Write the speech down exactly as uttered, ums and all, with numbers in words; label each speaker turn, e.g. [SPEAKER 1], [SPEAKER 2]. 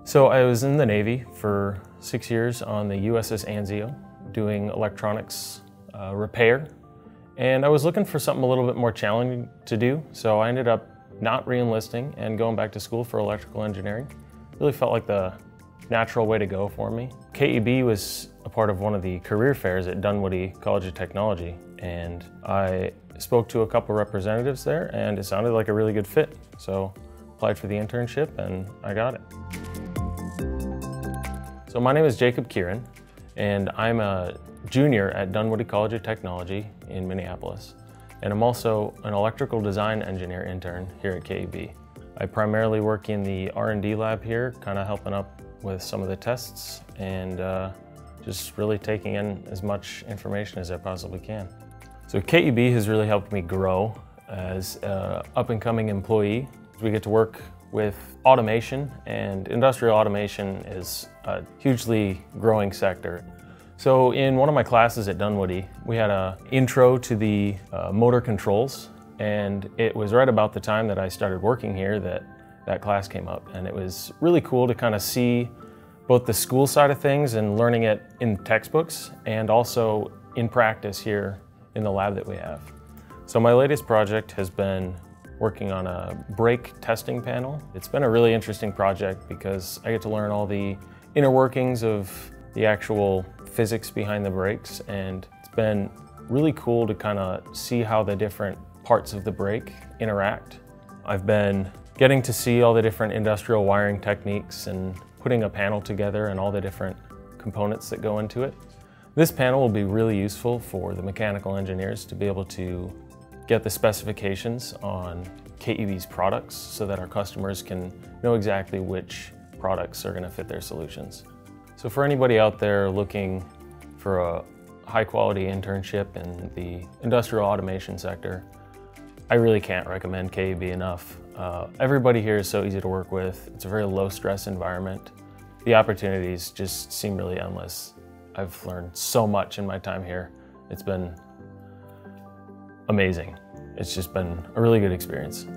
[SPEAKER 1] So I was in the Navy for six years on the U S S Anzio doing electronics uh, repair. And I was looking for something a little bit more challenging to do, so I ended up not re-enlisting and going back to school for electrical engineering. Really felt like the natural way to go for me. K E B was a part of one of the career fairs at Dunwoody College of Technology, and I spoke to a couple representatives there and it sounded like a really good fit. So applied for the internship and I got it. So my name is Jacob Kieran, and I'm a junior at Dunwoody College of Technology in Minneapolis. And I'm also an electrical design engineer intern here at K E B. I primarily work in the R and D lab here, kind of helping up with some of the tests and uh, just really taking in as much information as I possibly can. So K E B has really helped me grow as an up-and-coming employee. We get to work with automation, and industrial automation is a hugely growing sector. So in one of my classes at Dunwoody, we had an intro to the uh, motor controls, and it was right about the time that I started working here that that class came up. And it was really cool to kind of see both the school side of things and learning it in textbooks and also in practice here in the lab that we have. So my latest project has been working on a brake testing panel. It's been a really interesting project because I get to learn all the inner workings of the actual physics behind the brakes, and it's been really cool to kind of see how the different parts of the brake interact. I've been getting to see all the different industrial wiring techniques and putting a panel together and all the different components that go into it. This panel will be really useful for the mechanical engineers to be able to get the specifications on K E B's products so that our customers can know exactly which products are going to fit their solutions. So for anybody out there looking for a high quality internship in the industrial automation sector, I really can't recommend K E B enough. Uh, everybody here is so easy to work with. It's a very low stress environment. The opportunities just seem really endless. I've learned so much in my time here. It's been amazing. It's just been a really good experience.